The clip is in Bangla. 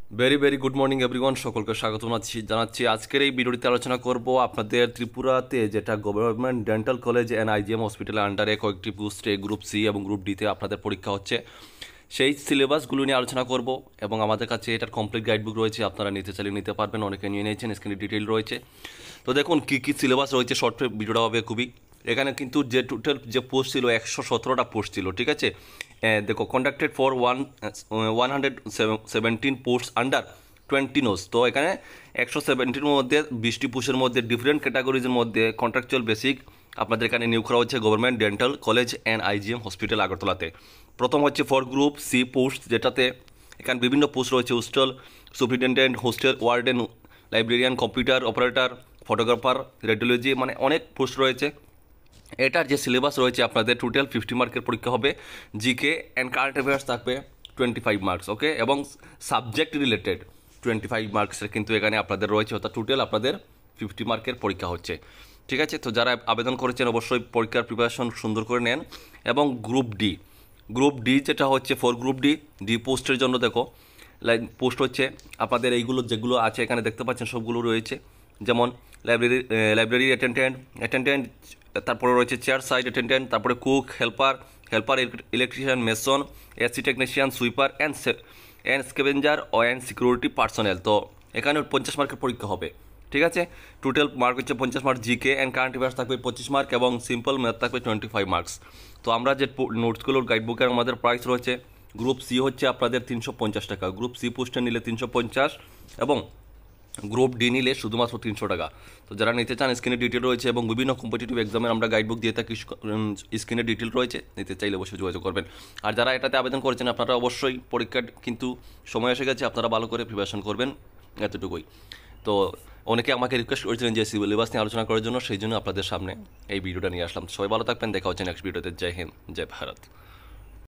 Very very good morning everyone, সকলকে স্বাগত জানাচ্ছি। আজকের এই ভিডিওটিতে আলোচনা করব আপনাদের ত্রিপুরাতে যেটা government dental college and IGM হসপিটালের আন্ডারে কয়েকটি পোস্টে গ্রুপ সি এবং গ্রুপ ডিতে আপনাদের পরীক্ষা হচ্ছে, সেই সিলেবাসগুলো নিয়ে আলোচনা করব। এবং আমাদের কাছে এটার কমপ্লিট গাইডবুক রয়েছে, আপনারা নিতে চাইলে নিতে পারবেন, অনেকে নিয়ে নিয়েছেন, স্ক্রিনে ডিটেল রয়েছে। তো দেখুন কী কী সিলেবাস রয়েছে, শর্ট ভিডিওটা হবে খুবই। এখানে কিন্তু যে টোটাল যে পোস্ট ছিল 117টা পোস্ট ছিল, ঠিক আছে। দেখো conducted for 117 post under 20 nos. তো এখানে 117 মধ্যে 20টি পোস্টের মধ্যে ডিফারেন্ট ক্যাটাগরিজের মধ্যে কন্ট্রাকচুয়াল বেসিক আপনাদের এখানে নিয়োগ করা হচ্ছে government dental college and IGM hospital আগরতলাতে। প্রথম হচ্ছে ফর গ্রুপ সি পোস্ট, যেটাতে এখানে বিভিন্ন পোস্ট রয়েছে: hostel superintendent, hostel warden, librarian, computer operator, photographer, radiology, মানে অনেক পোস্ট রয়েছে। এটার যে সিলেবাস রয়েছে আপনাদের টোটাল 50 মার্কের পরীক্ষা হবে। জিকে অ্যান্ড কারেন্ট অ্যাফেয়ার্স থাকবে 25 মার্কস, ওকে, এবং সাবজেক্ট রিলেটেড 25 মার্কসের কিন্তু এখানে আপনাদের রয়েছে, অর্থাৎ টোটাল আপনাদের 50 মার্কের পরীক্ষা হচ্ছে, ঠিক আছে। তো যারা আবেদন করেছেন অবশ্যই পরীক্ষার প্রিপারেশন সুন্দর করে নেন। এবং গ্রুপ ডি যেটা হচ্ছে ফর গ্রুপ ডি পোস্টের জন্য দেখো পোস্ট হচ্ছে আপনাদের এইগুলো যেগুলো আছে এখানে দেখতে পাচ্ছেন সবগুলো রয়েছে, যেমন লাইব্রেরি অ্যাটেন্ডেন্ট, তারপরে রয়েছে চেয়ার সাইড অ্যাটেন্ডেন্ট, তারপরে cook, helper electrician, mason, AC technician, sweeper and scavenger and security personnel. তো এখানে 50 মার্কের পরীক্ষা হবে, ঠিক আছে। টোটাল মার্ক হচ্ছে 50 mark. GK and current affairs থাকবে 25 মার্ক এবং সিম্পল ম্যাথ থাকবে 25 মার্কস। তো আমরা যে নোটসগুলোর গাইডবুকের আমাদের প্রাইস রয়েছে, গ্রুপ সি হচ্ছে আপনাদের 350 টাকা, গ্রুপ সি পোস্টে নিলে 350, এবং গ্রুপ ডি নিলে শুধুমাত্র 300 টাকা। তো যারা নিতে চান স্ক্রিনে ডিটেল রয়েছে, এবং বিভিন্ন কম্পিটিটিভ এক্সামের আমরা গাইডবুক দিয়ে থাকি, স্ক্রিনে ডিটেল রয়েছে, নিতে চাইলে অবশ্যই যোগাযোগ করবেন। আর যারা এটাতে আবেদন করেছেন আপনারা অবশ্যই পরীক্ষার কিন্তু সময় এসে গেছে, আপনারা ভালো করে প্রিপারেশন করবেন, এতটুকুই। তো অনেকে আমাকে রিকোয়েস্ট করেছিলেন যে সিলেবাস নিয়ে আলোচনা করার জন্য, সেই জন্য আপনাদের সামনে এই ভিডিওটা নিয়ে আসলাম। সবাই ভালো থাকবেন, দেখা হচ্ছে নেক্সট ভিডিওতে। জয় হিন্দ, জয় ভারত।